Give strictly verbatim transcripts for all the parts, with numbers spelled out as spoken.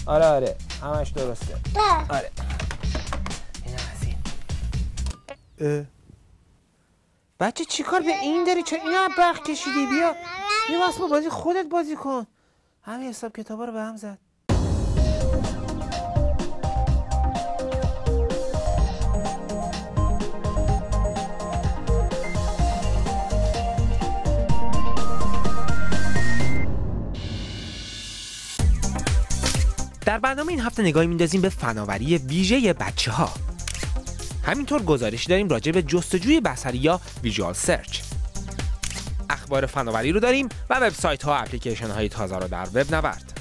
آره آره همش درسته. آره اینم از این. بچه چی کار به این داری؟ چرا اینا برق کشیدی؟ بیا بیا اسباب بازی خودت بازی کن. همین حساب کتابا رو به هم زد. در برنامه این هفته نگاهی میندازیم به فناوری ویژه بچه ها. همینطور گزارشی داریم راجع به جستجوی بصری یا ویژوال سرچ. اخبار فناوری رو داریم و وبسایت ها و اپلیکیشن های تازه رو در وب نورد.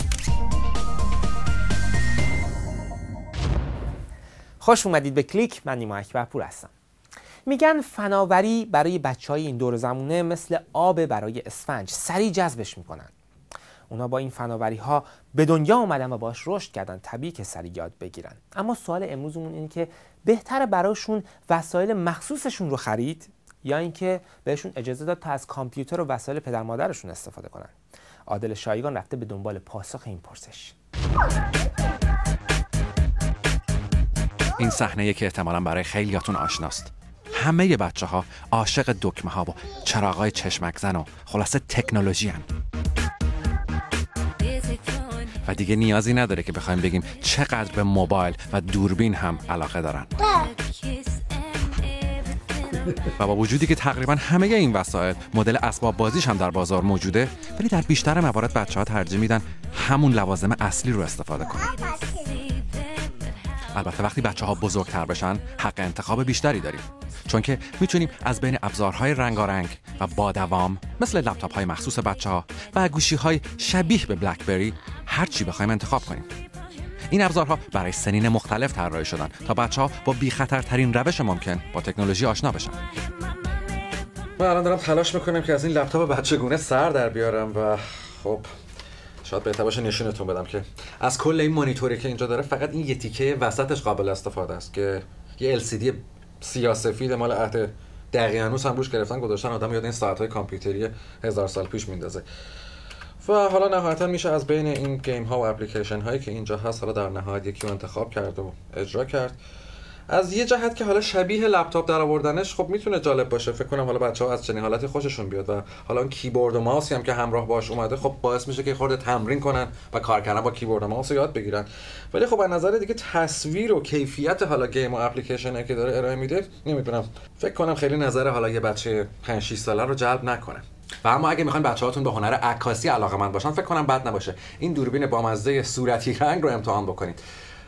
خوش اومدید به کلیک. من نیما اکبرپور هستم. میگن فناوری برای بچهای این دور زمونه مثل آب برای اسفنج، سریع جذبش میکنن. اونا با این فناوری ها به دنیا اومدن و باش رشد کردن، طبیعی که سریع یاد بگیرن. اما سوال امروزمون اینه که بهتره براشون وسایل مخصوصشون رو خرید یا اینکه بهشون اجازه داد تا از کامپیوتر و وسایل پدر مادرشون استفاده کنن؟ عادل شایگان رفته به دنبال پاسخ این پرسش. این صحنه‌ای که احتمالاً برای خیلیاتون آشناست. همه بچه‌ها عاشق دکمه‌ها و چراغ‌های چشمک زن و خلاصه تکنولوژی هن. و دیگه نیازی نداره که بخوایم بگیم چقدر به موبایل و دوربین هم علاقه دارن. و با وجودی که تقریبا همه این وسایل مدل اسباب بازیش هم در بازار موجوده، ولی در بیشتر موارد بچه‌ها ترجیح میدن همون لوازم اصلی رو استفاده کنن. البته وقتی بچه‌ها بزرگتر بشن حق انتخاب بیشتری داریم، چون که میتونیم از بین ابزارهای رنگارنگ و با دوام مثل لپتاپ‌های مخصوص بچه‌ها و گوشی‌های شبیه به بلکبری هر چی بخوایم انتخاب کنیم. این ابزارها برای سنین مختلف طراحی شدن تا بچه‌ها با بی‌خطرترین روش ممکن با تکنولوژی آشنا بشن. من الان دارم تلاش میکنم که از این لپتاپ بچگونه سر در بیارم و خب شاید بهتر باشه نشونتون بدم که از کل این مانیتوری که اینجا داره فقط این یه تیکه وسطش قابل استفاده است که یه ال سی دی سیاه سفید مال عهد دقیق‌نوس هم روش گرفتن گذاشتن. آدم یاد این ساعت‌های کامپیوتری هزار سال پیش میندازه. و حالا نهایتا میشه از بین این گیم ها و اپلیکیشن هایی که اینجا هست حالا در نهایت یکی رو انتخاب کرد و اجرا کرد. از یه جهت که حالا شبیه لپتاپ در آوردنش خب میتونه جالب باشه. فکر کنم حالا بچه‌ها از چنین حالتی خوششون بیاد و حالا اون کیبورد و ماوسی هم که همراه باش اومده خب باعث میشه که خورده تمرین کنن و کار کردن با کیبورد و ماوس یاد بگیرن. ولی خب از نظر دیگه تصویر و کیفیت حالا گیم و اپلیکیشنی که داره ارائه میده نمیدونم، فکر کنم خیلی نظر حالا یه بچه پنج شش ساله رو جلب نکنه. و اما اگه میخواین بچه‌هاتون به هنر عکاسی علاقه‌مند باشن فکر کنم بد نباشه این دوربین بامزه صورتی رنگ رو امتحان بکنید.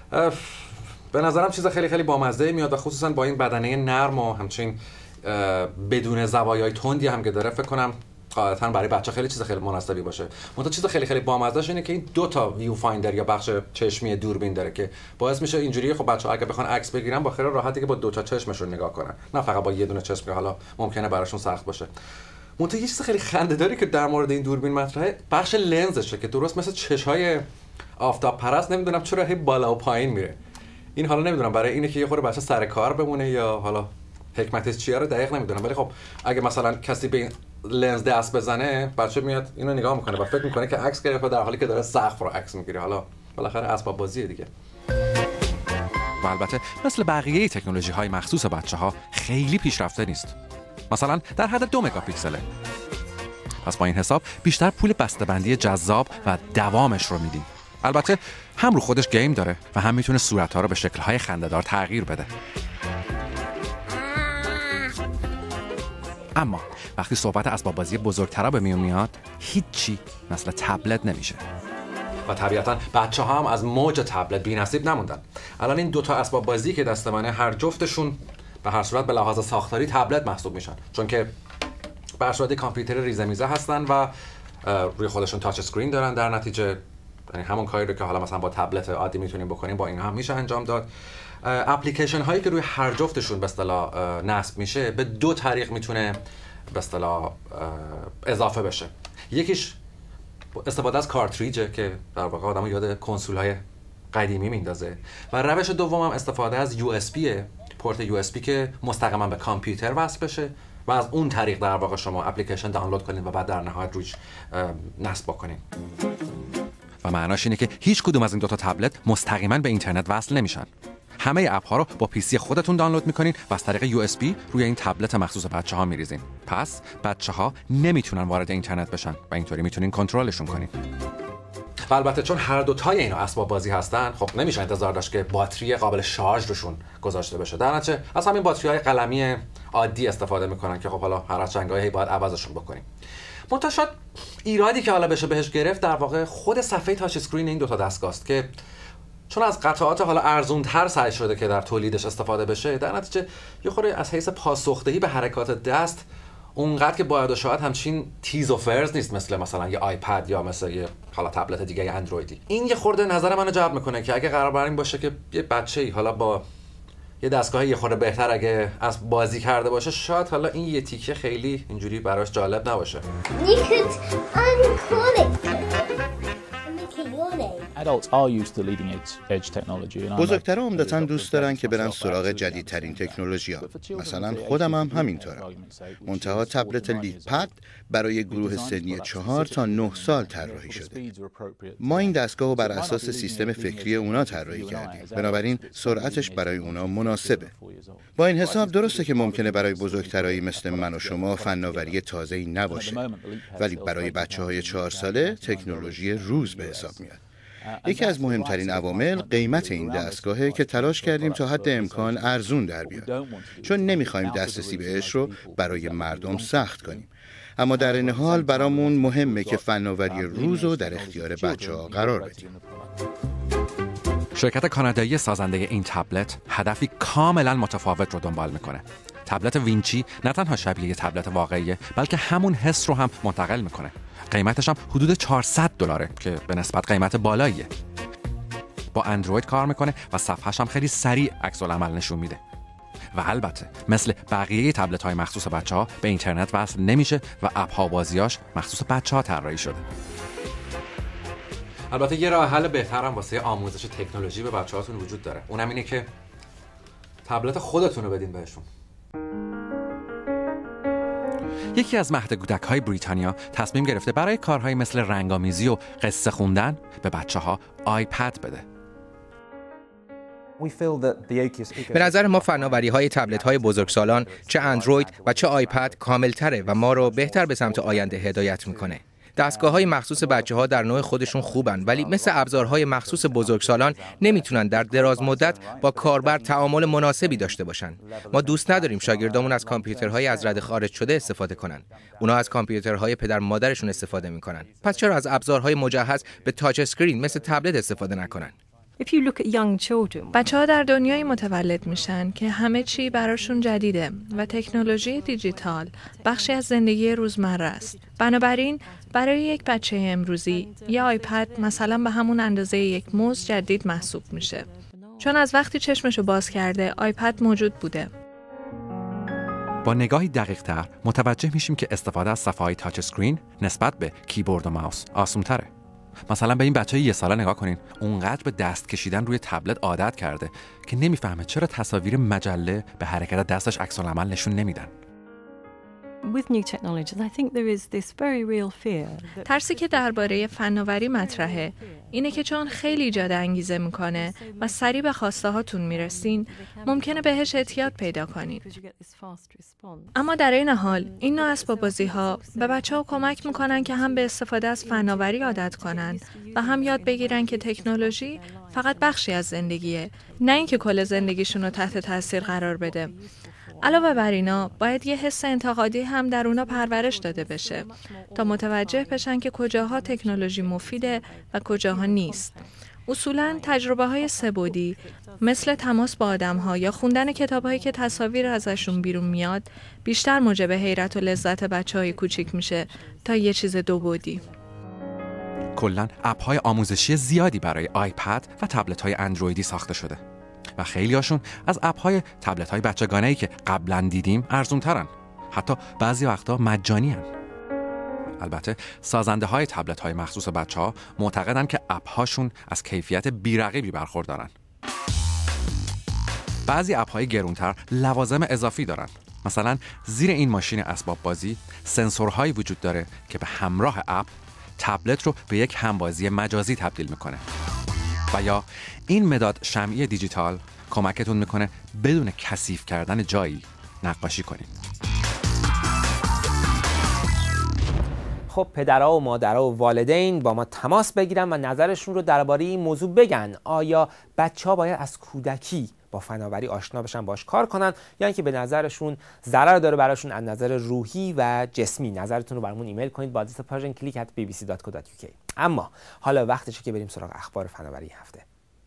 به نظرم چیز خیلی خیلی بامزه میاد و خصوصا با این بدنه نرم و همچنین بدون زوایای تندی هم که داره فکر کنم قاعدتاً برای بچه خیلی چیز خیلی مناسبی باشه. منتها چیز خیلی خیلی بامزه‌اش اینه که این دو تا ویو فایندر یا بخش چشمی دوربین داره که باعث میشه اینجوری خب بچه‌ها اگه بخوان عکس بگیرن با خیال راحتی که با دو تا چشمشون نگاه کنن، نه فقط با یه دونه چشم که حالا ممکنه براشون سخت باشه. منتها یه چیز خیلی خنده‌داری که در مورد این دوربین مطرحه بخش لنزشه که درست مثل چش‌های آفتاب پرست نمیدونم چرا هی بالا و پایین میره. این حالا نمیدونم برای اینه که یه خورده بچه سر کار بمونه یا حالا حکمتش چیه رو دقیق نمیدونم، ولی خب اگه مثلا کسی به این لنز دست بزنه بچه میاد اینو نگاه میکنه و فکر میکنه که عکس گرفته در حالی که داره سقف رو عکس میگیره. حالا بالاخره اسباب بازیه دیگه. و البته مثل بقیه تکنولوژی های مخصوص بچه ها خیلی پیشرفته نیست. مثلا در حد دو مگاپیکسله. پس با این حساب بیشتر پول بسته‌بندی جذاب و دوامش رو میدیم. البته هم رو خودش گیم داره و هم میتونه صورت‌ها رو به شکل‌های خنده‌دار تغییر بده. اما وقتی صحبت اسباب بازی بزرگترا به میون میاد هیچی مثل تبلت نمیشه. و طبیعتاً بچه‌ها هم از موج تبلت بی‌نصیب نموندن. الان این دوتا اسباب بازی که دست منه هر جفتشون به هر صورت به لحاظ ساختاری تبلت محسوب میشن، چون که به هر صورت کامپیوتر ریزه میزه هستن و روی خودشون تاچ اسکرین دارن. در نتیجه یعنی همون کاری رو که حالا مثلا با تبلت عادی میتونیم بکنیم با این هم میشه انجام داد. اپلیکیشن هایی که روی هر جفتشون به اصطلاح نصب میشه به دو طریق میتونه به اصطلاح اضافه بشه. یکیش استفاده از کارتریجه که در واقع آدمو یاد کنسول های قدیمی میندازه و روش دوم هم استفاده از یو اس بی، پورت یو اس بی که مستقیما به کامپیوتر وصل بشه و از اون طریق در واقع شما اپلیکیشن دانلود کنید و بعد در نهایت روش نصب بکنید. و معناش اینه که هیچ کدوم از این دوتا تبلت مستقیما به اینترنت وصل نمیشن. همه اپ ها رو با پی سی خودتون دانلود میکنین و از طریق یو اس بی روی این تبلت مخصوص بچه ها میریزین. پس بچه ها نمیتونن وارد اینترنت بشن و اینطوری میتونین کنترلشون کنین. و البته چون هر دو تای اینا اسباب بازی هستن، خب نمیشه انتظار داشت که باتری قابل شارژ روشون گذاشته بشه. در نتیجه از همین باتری‌های قلمی عادی استفاده میکنن که خب حالا هر از چنگایی باید عوضشون بکنیم. منتها شاید ایرادی که حالا بشه بهش گرفت در واقع خود صفحه تاچ اسکرین این دو تا دستگاه است که چون از قطعات حالا ارزان‌تر سعی شده که در تولیدش استفاده بشه، در نتیجه یه خورده از حیث پاسخدهی به حرکات دست اونقدر که باید و شاید همچین تیز و فرز نیست مثل مثلا یه آیپد یا مثلا یه حالا تبلت دیگه اندرویدی. این یه خورده نظر منو جلب میکنه که اگه قرار بر این باشه که یه بچه‌ای حالا با یه دستگاه یه خورده بهتر اگه از بازی کرده باشه، شاید حالا این یه تیکه خیلی اینجوری براش جالب نباشه. بزرگترها عمدتاً دوست دارن که برن سراغ جدیدترین تکنولوژی‌ها. مثلا خودم هم همینطورم. منتها تبلت لیدپد برای گروه سنی چهار تا نه سال طراحی شده. ما این دستگاه رو بر اساس سیستم فکری اونا طراحی کردیم. بنابراین سرعتش برای اونا مناسبه. با این حساب درسته که ممکنه برای بزرگترایی مثل من و شما فناوری تازه‌ای نباشه. ولی برای بچه‌های چهار ساله تکنولوژی روز به حساب میاد. یکی از مهمترین عوامل قیمت این دستگاهه که تلاش کردیم تا حد امکان ارزون در بیاد، چون نمیخوایم دسترسی بهش رو برای مردم سخت کنیم. اما در این حال برامون مهمه که فناوری روز رو در اختیار بچه‌ها قرار بدیم. شرکت کانادایی سازنده این تبلت هدفی کاملا متفاوت رو دنبال میکنه. تبلت وینچی نه تنها شبیه یه تبلت واقعیه، بلکه همون حس رو هم منتقل میکنه. قیمتش هم حدود چهارصد دلاره که به نسبت قیمت بالاییه. با اندروید کار میکنه و صفحه‌ش هم خیلی سریع عکس العمل نشون میده. و البته مثل بقیه تبلت های مخصوص بچه‌ها به اینترنت وصل نمیشه و اپ ها و بازیاش مخصوص بچه‌ها طراحی شده. البته یه راه حل بهتر هم واسه آموزش تکنولوژی به بچه‌هاتون وجود داره. اونم اینه که تبلت خودتون رو بدین بهشون. یکی از مهد کودک‌های بریتانیا تصمیم گرفته برای کارهای مثل رنگامیزی و قصه خوندن به بچه‌ها آیپد بده. به نظر ما فناوری‌های تبلت‌های بزرگسالان چه اندروید و چه آیپد کامل‌تره و ما رو بهتر به سمت آینده هدایت می‌کنه. دستگاه‌های مخصوص بچه‌ها در نوع خودشون خوبن، ولی مثل ابزارهای مخصوص بزرگسالان نمیتونن در دراز مدت با کاربر تعامل مناسبی داشته باشن. ما دوست نداریم شاگردامون از کامپیوترهای از رده خارج شده استفاده کنن. اونا از کامپیوترهای پدر مادرشون استفاده میکنن. پس چرا از ابزارهای مجهز به تاچ اسکرین مثل تبلت استفاده نکنن؟ بچه‌ها در دنیای متولد میشن که همه چی براشون جدیده و تکنولوژی دیجیتال بخشی از زندگی روزمره است. بنابراین برای یک بچه امروزی یه آیپد مثلا به همون اندازه یک موز جدید محسوب میشه، چون از وقتی چشمشو باز کرده آیپد موجود بوده. با نگاهی دقیق تر متوجه میشیم که استفاده از صفحه‌های تاچ اسکرین نسبت به کیبورد و ماوس آسان‌تره. مثلا به این بچه یه ساله نگاه کنین، اونقدر به دست کشیدن روی تبلت عادت کرده که نمیفهمه چرا تصاویر مجله به حرکت دستش عکس العمل نشون نمیدن. ترسی که درباره فناوری مطرحه اینه که چون خیلی ایجاد انگیزه میکنه و سریع به خواسته هاتون میرسین، ممکنه بهش اعتیاد پیدا کنین. اما در این حال این نوع اسباب بازی ها به بچه ها کمک میکنن که هم به استفاده از فناوری عادت کنن و هم یاد بگیرن که تکنولوژی فقط بخشی از زندگیه، نه اینکه کل زندگیشون رو تحت تاثیر قرار بده. علاوه بر اینا باید یه حس انتقادی هم در اونا پرورش داده بشه تا متوجه بشن که کجاها تکنولوژی مفیده و کجاها نیست. اصولاً تجربه های سه‌بعدی مثل تماس با آدم ها یا خوندن کتاب هایی که تصاویر ازشون بیرون میاد بیشتر موجب حیرت و لذت بچه های کوچیک میشه تا یه چیز دو بعدی. کلاً اپ های آموزشی زیادی برای آیپد و تبلت های اندرویدی ساخته شده و خیلی هاشون از اپ های تبلت های بچگانه‌ای که قبلا دیدیم ارزون ترن. حتی بعضی وقتا مجانی هن. البته سازنده های تبلت های مخصوص بچه ها معتقدن که اپ هاشون از کیفیت بی‌رقیبی برخوردارن. بعضی اپ های گرونتر لوازم اضافی دارن. مثلا زیر این ماشین اسباب بازی سنسورهایی وجود داره که به همراه اپ تبلت رو به یک همبازی مجازی تبدیل میکنه. و یا این مداد شمعی دیجیتال کمکتون میکنه بدون کثیف کردن جایی نقاشی کنید. خب پدرها و مادرها و والدین با ما تماس بگیرن و نظرشون رو درباره این موضوع بگن. آیا بچه‌ها باید از کودکی با فناوری آشنا بشن، باش کار کنن، یا اینکه به نظرشون ضرر داره براشون از نظر روحی و جسمی؟ نظرتون رو برامون ایمیل کنید با آدرس پرژن کلیک ات بی بی سی دات کو دات یو کی. اما حالا وقتشه که بریم سراغ اخبار فناوری این هفته.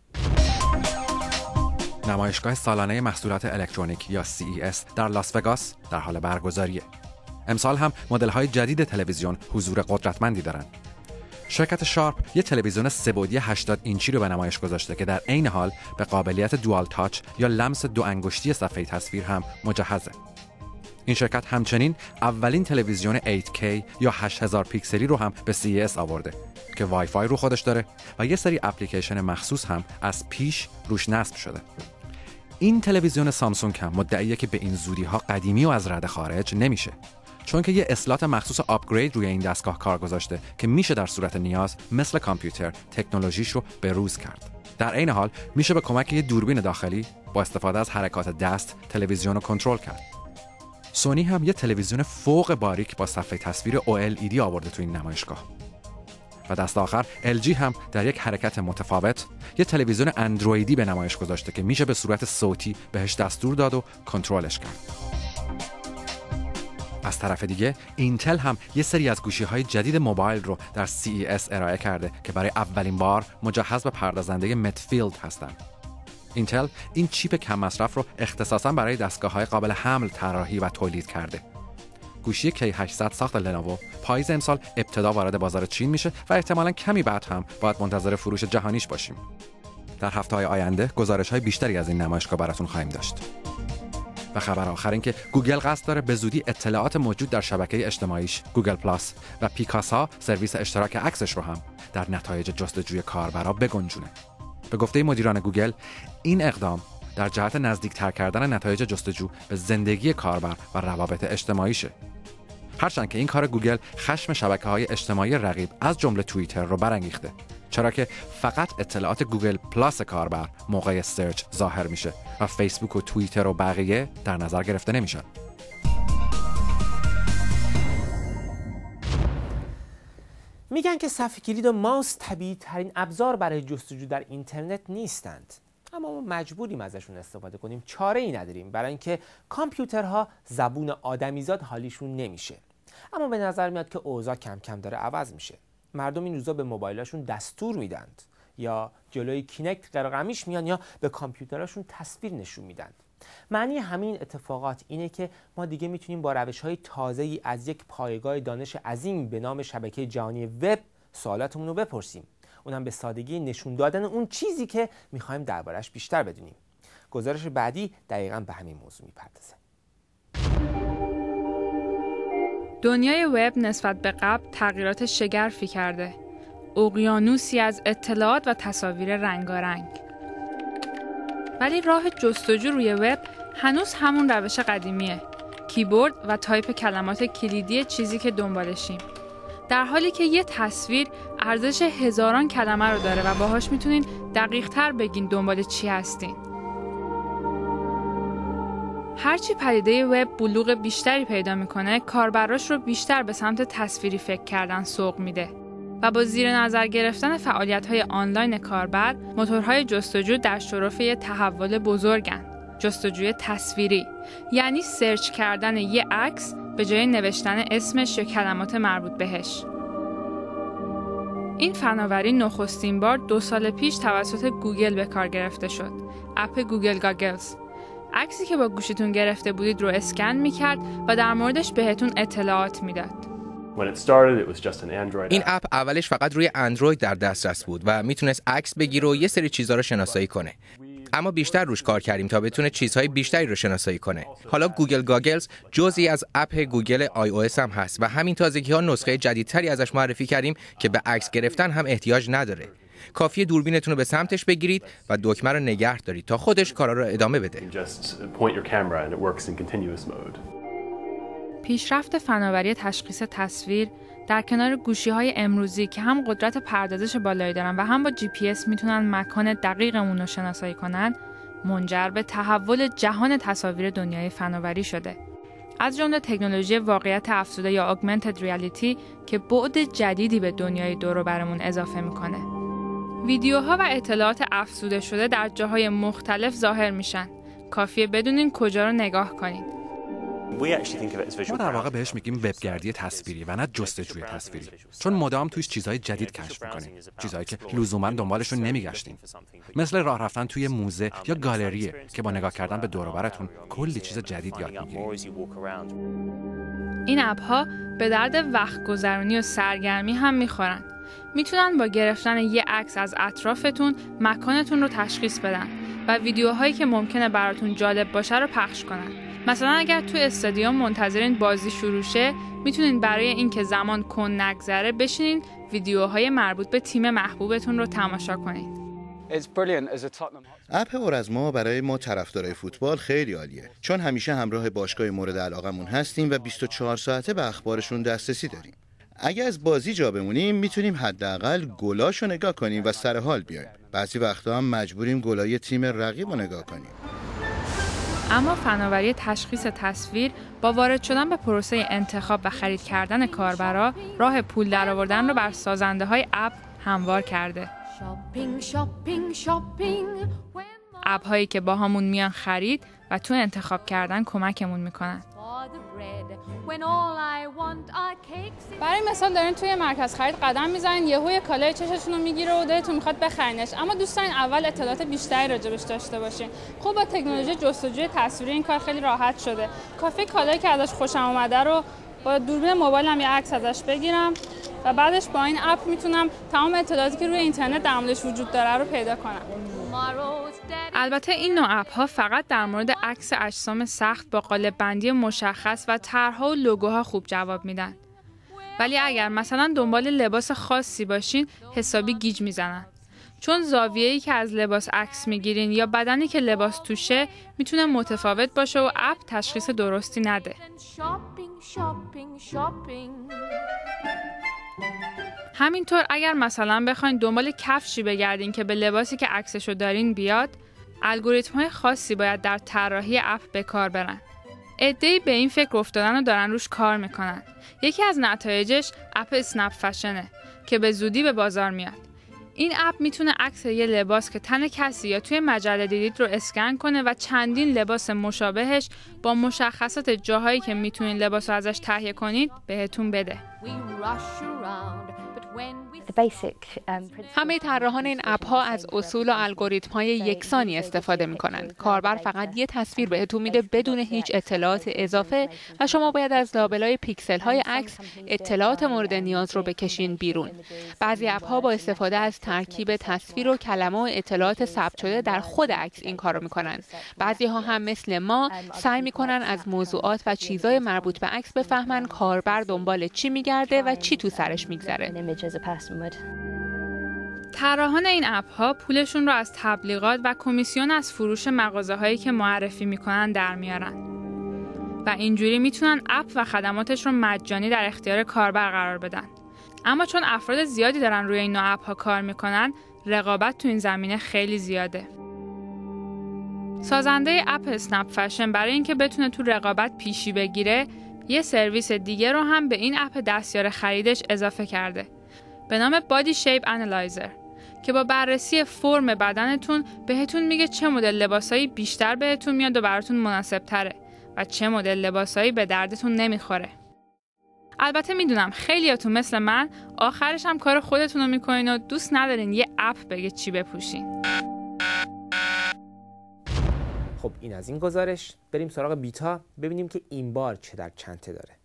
نمایشگاه سالانه محصولات الکترونیک یا سی ای اس در لاس وگاس در حال برگزاریه. امسال هم مدل‌های جدید تلویزیون حضور قدرتمندی دارن. شرکت شارپ یه تلویزیون سه‌بعدی هشتاد اینچی رو به نمایش گذاشته که در عین حال به قابلیت دوال تاچ یا لمس دو انگشتی صفحه تصویر هم مجهزه. این شرکت همچنین اولین تلویزیون هشت کی یا هشت هزار پیکسلی رو هم به سی ای اس آورده که وای فای رو خودش داره و یه سری اپلیکیشن مخصوص هم از پیش روش نصب شده. این تلویزیون سامسونگ هم مدعیه که به این زودی‌ها قدیمی و از رده خارج نمیشه، چون که یه اصلاحات مخصوص آپگرید روی این دستگاه کار گذاشته که میشه در صورت نیاز مثل کامپیوتر تکنولوژیش رو به روز کرد. در عین حال میشه به کمک یه دوربین داخلی با استفاده از حرکات دست تلویزیون رو کنترل کرد. سونی هم یه تلویزیون فوق باریک با صفحه تصویر او ال ای دی آورده تو این نمایشگاه. و دست آخر ال جی هم در یک حرکت متفاوت یه تلویزیون اندرویدی به نمایش گذاشته که میشه به صورت صوتی بهش دستور داد و کنترلش کرد. از طرف دیگه اینتل هم یه سری از گوشی‌های جدید موبایل رو در سی ای اس ارائه کرده که برای اولین بار مجهز به پردازنده متفیلد هستند. اینتل این چیپ کم مصرف رو اختصاصاً برای دستگاه‌های قابل حمل طراحی و تولید کرده. گوشی کی هشتصد ساخت لنوو پاییز امسال ابتدا وارد بازار چین میشه و احتمالاً کمی بعد هم باید منتظر فروش جهانیش باشیم. در هفته‌های آینده گزارش‌های بیشتری از این نمایشگاه براتون خواهیم داشت. و خبر آخر این که گوگل قصد داره به زودی اطلاعات موجود در شبکه اجتماعیش گوگل پلاس و پیکاسا سرویس اشتراک عکسش رو هم در نتایج جستجوی کاربرا بگنجونه. به گفته مدیران گوگل این اقدام در جهت نزدیکتر کردن نتایج جستجو به زندگی کاربر و روابط اجتماعیشه. هرچند که این کار گوگل خشم شبکه‌های اجتماعی رقیب از جمله توییتر رو برانگیخته، چرا که فقط اطلاعات گوگل پلاس کاربر موقع سرچ ظاهر میشه و فیسبوک و توییتر و بقیه در نظر گرفته نمیشن. میگن که صفحه کلید و ماوس طبیعی ترین ابزار برای جستجو در اینترنت نیستند، اما ما مجبوریم ازشون استفاده کنیم، چاره ای نداریم، برای اینکه کامپیوترها زبون آدمیزاد حالیشون نمیشه. اما به نظر میاد که اوضاع کم کم داره عوض میشه. مردم این روزا به موبایلاشون دستور میدند یا جلوی کینکت قرقمیش میان یا به کامپیوتراشون تصویر نشون میدن. معنی همین اتفاقات اینه که ما دیگه میتونیم با روش‌های تازه‌ای از یک پایگاه دانش عظیم به نام شبکه جهانی وب سوالاتمون رو بپرسیم، اونم به سادگی نشون دادن اون چیزی که میخوایم دربارش بیشتر بدونیم. گزارش بعدی دقیقاً به همین موضوع میپردازه. دنیای وب نسبت به قبل تغییرات شگرفی کرده. اقیانوسی از اطلاعات و تصاویر رنگارنگ. ولی راه جستجو روی وب هنوز همون روش قدیمیه. کیبورد و تایپ کلمات کلیدی چیزی که دنبالشیم. در حالی که یه تصویر ارزش هزاران کلمه رو داره و باهاش میتونین دقیق تر بگین دنبال چی هستین. هرچی پدیده وب بلوغ بیشتری پیدا میکنه، کاربراش رو بیشتر به سمت تصویری فکر کردن سوق میده و با زیر نظر گرفتن فعالیت‌های آنلاین کاربر، موتورهای جستجو در شرف یه تحول بزرگن. جستجوی تصویری یعنی سرچ کردن یه عکس به جای نوشتن اسمش یا کلمات مربوط بهش. این فناوری نخستین بار دو سال پیش توسط گوگل به کار گرفته شد. اپ گوگل گاگلز عکسی که با گوشیتون گرفته بودید رو اسکن میکرد و در موردش بهتون اطلاعات میداد. این اپ اولش فقط روی اندروید در دسترس بود و میتونست عکس بگیره و یه سری چیزها رو شناسایی کنه. اما بیشتر روش کار کردیم تا بتونه چیزهای بیشتری رو شناسایی کنه. حالا گوگل گاگلز جزئی از اپ گوگل آی او اس هم هست و همین تازگی‌ها نسخه جدیدتری ازش معرفی کردیم که به عکس گرفتن هم احتیاج نداره. کافیه دوربینتون رو به سمتش بگیرید و دکمه رو نگه دارید تا خودش کارا رو ادامه بده. پیشرفت فناوری تشخیص تصویر در کنار گوشی‌های امروزی که هم قدرت پردازش بالایی دارن و هم با جی پی اس میتونن مکان دقیقمون رو شناسایی کنن، منجر به تحول جهان تصاویر دنیای فناوری شده. از جمله تکنولوژی واقعیت افزوده یا augmented reality که بعد جدیدی به دنیای دور و برمون اضافه میکنه. ویدیوها و اطلاعات افزوده شده در جاهای مختلف ظاهر میشن. کافیه بدونین کجا رو نگاه کنین. ما در واقع بهش میگیم وبگردی تصویری و نه جستجوی تصویری، چون مدام توش چیزهای جدید کشف میکنیم، چیزهایی که لزوما دنبالشون نمیگشتیم. مثل راه رفتن توی موزه یا گالریه که با نگاه کردن به دور و برتون کلی چیز جدید یاد میگیرید. این اپ‌ها به درد وقت گذرونی و سرگرمی هم میخورن. میتونن با گرفتن یه عکس از اطرافتون مکانتون رو تشخیص بدن و ویدیوهایی که ممکنه براتون جالب باشه رو پخش کنن. مثلا اگر توی استادیوم منتظرین بازی شروع شه، میتونین برای اینکه زمان کند نگذره بشینین ویدیوهای مربوط به تیم محبوبتون رو تماشا کنین. اپ اورازما برای ما طرفدارای فوتبال خیلی عالیه، چون همیشه همراه باشگاه مورد علاقمون هستیم و بیست و چهار ساعته به اخبارشون دسترسی داریم. اگه از بازی جا بمونیم میتونیم حداقل گلاشو نگاه کنیم و سر حال بیایم. بعضی وقتا هم مجبوریم گلای تیم رقیب رو نگاه کنیم. اما فناوری تشخیص تصویر با وارد شدن به پروسه انتخاب و خرید کردن کاربرا، راه پول درآوردن رو بر سازنده های اپ هموار کرده. اپ هایی که با همون میان خرید و تو انتخاب کردن کمکمون میکنن. برای مثال دارین توی مرکز خرید قدم میزنین، یهو یه کالای چشتون رو میگیره و دلتون میخواد بخرینش، اما دوست دارین اول اطلاعات بیشتری راجبش داشته باشین. خب با تکنولوژی جستجوی تصویری این کار خیلی راحت شده. کافی کالایی که ازش خوشم اومده رو با دوربین موبایلم یه عکس ازش بگیرم و بعدش با این اپ میتونم تمام اطلاعاتی که روی اینترنت در موردش وجود داره رو پیدا کنم. البته این نوع اپ ها فقط در مورد عکس اجسام سخت با قالب بندی مشخص و طرح‌ها و لوگوها خوب جواب میدن. ولی اگر مثلا دنبال لباس خاصی باشین حسابی گیج میزنن. چون زاویه‌ای که از لباس عکس میگیرین یا بدنی که لباس توشه میتونه متفاوت باشه و اپ تشخیص درستی نده. همینطور اگر مثلا بخواین دنبال کفشی بگردین که به لباسی که عکسشو دارین بیاد، الگوریتم‌های خاصی باید در طراحی اپ به کار برن. عده‌ای به این فکر افتادن و دارن روش کار میکنن. یکی از نتایجش اپ اسنپ فشنه که به زودی به بازار میاد. این اپ میتونه عکس یه لباس که تن کسی یا توی مجله دیدید رو اسکن کنه و چندین لباس مشابهش با مشخصات جاهایی که میتونین لباس رو ازش تهیه کنید بهتون بده. همه طراحان این اپ ها از اصول و الگوریتم های یکسانی استفاده می کنند. کاربر فقط یه تصویر بهتون میده بدون هیچ اطلاعات اضافه و شما باید از لابلای پیکسل های عکس اطلاعات مورد نیاز رو بکشین بیرون. بعضی اپ ها با استفاده از ترکیب تصویر و کلمه و اطلاعات ثبت شده در خود عکس این کارو میکنن. بعضی ها هم مثل ما سعی میکنن از موضوعات و چیزای مربوط به عکس بفهمن کاربر دنبال چی میگرده و چی تو سرش میگذره. طراحان این اپ ها پولشون رو از تبلیغات و کمیسیون از فروش مغازه هایی که معرفی میکنن در میارن و اینجوری میتونن اپ و خدماتش رو مجانی در اختیار کاربر قرار بدن. اما چون افراد زیادی دارن روی این نوع اپ ها کار میکنن، رقابت تو این زمینه خیلی زیاده. سازنده اپ اسنپ فشن برای اینکه بتونه تو رقابت پیشی بگیره، یه سرویس دیگه رو هم به این اپ دستیار خریدش اضافه کرده به نام بادی شیپ انالایزر که با بررسی فرم بدنتون بهتون میگه چه مدل لباسایی بیشتر بهتون میاد و براتون مناسب تره و چه مدل لباسایی به دردتون نمیخوره. البته میدونم خیلیاتون مثل من آخرش هم کار خودتون رو میکنین و دوست ندارین یه اپ بگه چی بپوشین. خب این از این گزارش. بریم سراغ بیتا ببینیم که این بار چه در چنته داره.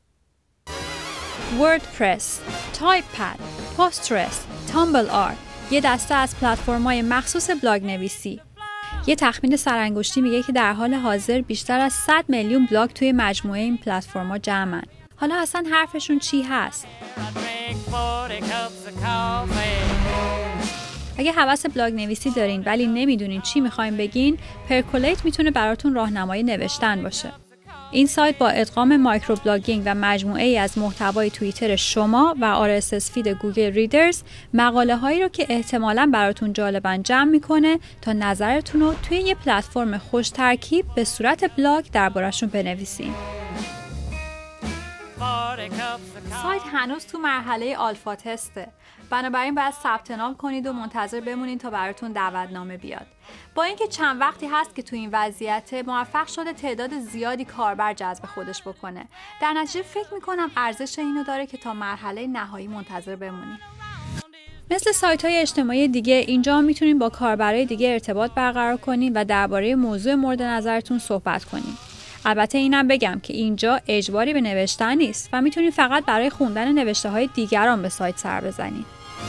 وردپرس، تایپپد، پاسترس، تامبل آر، یه دسته از پلتفرم‌های مخصوص بلاگ نویسی. یه تخمین سرانگشتی میگه که در حال حاضر بیشتر از صد میلیون بلاگ توی مجموعه این پلتفرم‌ها جمعن. حالا اصلا حرفشون چی هست؟ اگه هوس بلاگ نویسی دارین ولی نمیدونین چی میخواین بگین، پرکولیت میتونه براتون راهنمای نوشتن باشه. این سایت با ادغام مایکرو بلاگینگ و مجموعه ای از محتوای توییتر شما و آر اس اس فید گوگل ریدرز مقاله هایی رو که احتمالاً براتون جالبن جمع میکنه تا نظرتون رو توی یه پلتفرم خوش ترکیب به صورت بلاگ درباره‌شون بنویسین. سایت هنوز تو مرحله آلفا تسته، بنابراین باید ثبت نام کنید و منتظر بمونید تا براتون دعوتنامه بیاد. با اینکه چند وقتی هست که تو این وضعیت موفق شده تعداد زیادی کاربر جذب خودش بکنه، در نتیجه فکر میکنم ارزش اینو داره که تا مرحله نهایی منتظر بمونید. مثل سایت‌های اجتماعی دیگه اینجا میتونید با کاربرای دیگه ارتباط برقرار کنید و درباره موضوع مورد نظرتون صحبت کنید. البته اینم بگم که اینجا اجباری به نوشتن نیست و میتونید فقط برای خوندن نوشته های دیگران به سایت سر بزنید.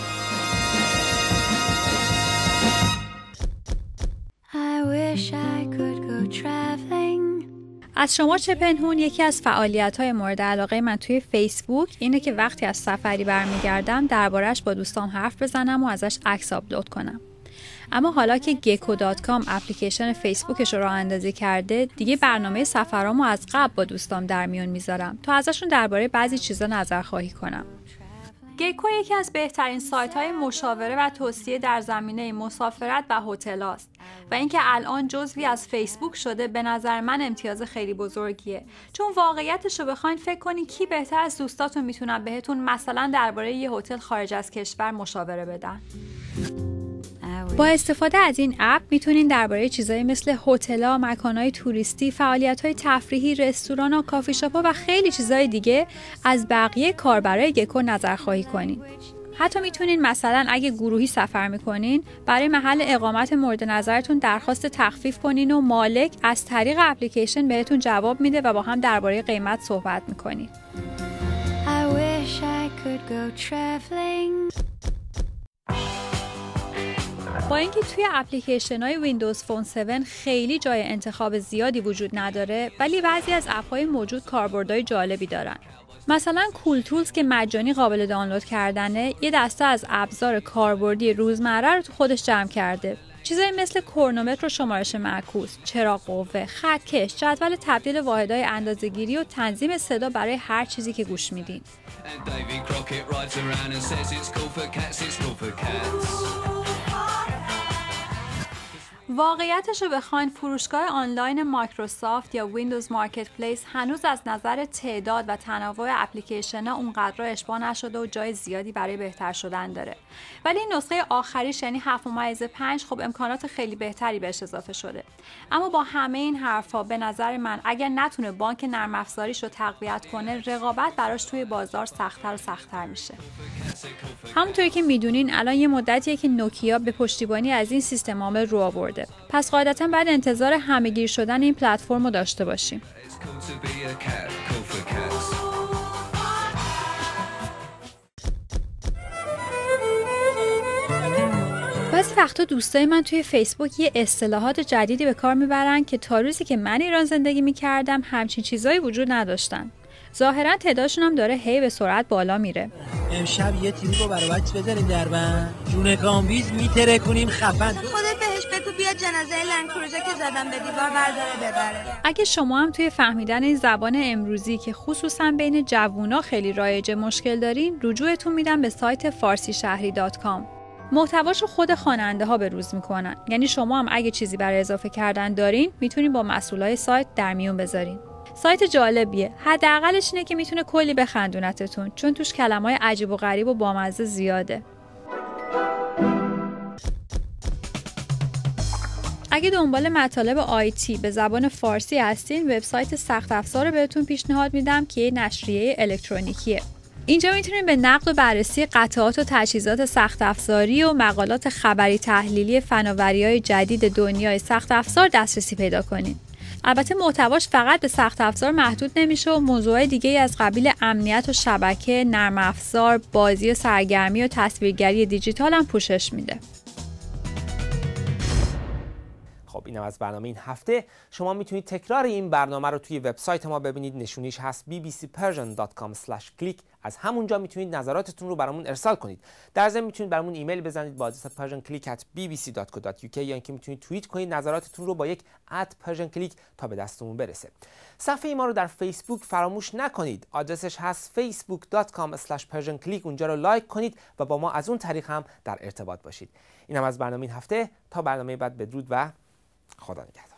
از شما چه پنهون، یکی از فعالیت‌های مورد علاقه من توی فیسبوک اینه که وقتی از سفری برمیگردم درباره‌اش با دوستام حرف بزنم و ازش عکس آپلود کنم. اما حالا که گیکو دات کام اپلیکیشن فیسبوکش رو راه اندازی کرده، دیگه برنامه سفرامو از قبل با دوستام در میون میذارم تا ازشون درباره بعضی چیزا نظرخواهی کنم. گیکو یکی از بهترین سایت‌های مشاوره و توصیه در زمینه مسافرت و هتل است و اینکه الان جزوی از فیسبوک شده به نظر من امتیاز خیلی بزرگیه، چون واقعیتش رو بخواین فکر کنین کی بهتر از دوستاتون میتونن بهتون مثلا درباره یه هتل خارج از کشور مشاوره بدن. با استفاده از این اپ میتونین درباره چیزایی مثل هتل‌ها، مکان‌های توریستی، فعالیت‌های تفریحی، رستوران‌ها، کافی شاپ‌ها و خیلی چیزای دیگه از بقیه کاربرای گیکو نظرخواهی کنین. حتی میتونین مثلا اگه گروهی سفر میکنین برای محل اقامت مورد نظرتون درخواست تخفیف کنین و مالک از طریق اپلیکیشن بهتون جواب میده و با هم درباره قیمت صحبت میکنین. I wish I could go traveling. با اینکه توی اپلیکیشن های ویندوز فون هفت خیلی جای انتخاب زیادی وجود نداره، ولی بعضی از اپ های موجود کاربردهای جالبی دارن. مثلا کول تولز که مجانی قابل دانلود کردنه، یه دسته از ابزار کاربردی روزمره رو تو خودش جمع کرده. چیزایی مثل کرونومتر و شمارش معکوس، چراغ قوه، خطکش، جدول تبدیل واحدهای اندازه‌گیری و تنظیم صدا برای هر چیزی که گوش میدین. واقعیتش رو بخواین فروشگاه آنلاین مایکروسافت یا ویندوز مارکت پلیس هنوز از نظر تعداد و تنوع اپلیکیشن ها اونقدر اشباع نشده و جای زیادی برای بهتر شدن داره. ولی این نسخه آخریش یعنی هفت ممیز پنج خب امکانات خیلی بهتری بهش اضافه شده. اما با همه این حرفا به نظر من اگر نتونه بانک نرم افزاریش رو تقویت کنه، رقابت براش توی بازار سخت‌تر و سخت‌تر میشه. همونطوری که میدونین الان یه مدتیه که نوکیا به پشتیبانی از این سیستم عامل رو آورده. پس قاعدتاً بعد انتظار همه‌گیر شدن این پلتفرم رو داشته باشیم. بعضی وقتا دوستای من توی فیسبوک یه اصطلاحات جدیدی به کار میبرن که تا روزی که من ایران زندگی میکردم همچین چیزایی وجود نداشتن. ظاهرا تعدادشون هم داره هی به سرعت بالا میره. امشب یه تیمی رو برای بچه بذاریم در بند جون گامبیز میتره کنیم خفن. خودت بهش بگو بیا جنازه لنکروزه که زدم به دیوار برداره ببره. اگه شما هم توی فهمیدن این زبان امروزی که خصوصا بین جوونا خیلی رایجه مشکل دارین، رجوعتون میدم به سایت فارسی شهری دات کام. محتواشو خود خواننده ها بروز میکنن، یعنی شما هم اگه چیزی برای اضافه کردن دارین میتونین با مسئولای سایت در میون بذارین. سایت جالبیه، حداقلش اینه که میتونه کلی بخندونتتون، چون توش کلمه‌های عجیب و غریب و بامزه زیاده. اگه دنبال مطالب آیتی به زبان فارسی هستین، وبسایت سخت افزار رو بهتون پیشنهاد میدم که یه نشریه الکترونیکیه. اینجا میتونید به نقد و بررسی قطعات و تجهیزات سخت افزاری و مقالات خبری تحلیلی فناوری‌های جدید دنیای سخت افزار دسترسی پیدا کنید. البته محتواش فقط به سخت افزار محدود نمیشه و موضوعات دیگه از قبیل امنیت و شبکه، نرم افزار، بازی و سرگرمی و تصویرگری دیجیتال هم پوشش میده. خب اینم از برنامه این هفته. شما میتونید تکرار این برنامه رو توی وبسایت ما ببینید، نشونیش هست بی بی سی پرژن دات کام اسلش کلیک. از همونجا میتونید نظراتتون رو برامون ارسال کنید. در ضمن میتونید برامون ایمیل بزنید با آدرس پرژن کلیک ات بی بی سی دات کو دات یو کی یا اینکه میتونید توییت کنید نظراتتون رو با یک ات پرژن کلیک تا به دستمون برسه. صفحه ما رو در فیسبوک فراموش نکنید. آدرسش هست فیسبوک دات کام اسلش پرژن کلیک. اونجا رو لایک کنید و با ما از اون طریق هم در ارتباط باشید. اینم از برنامه این هفته. تا برنامه بعد بدرود و خدا نگهدار.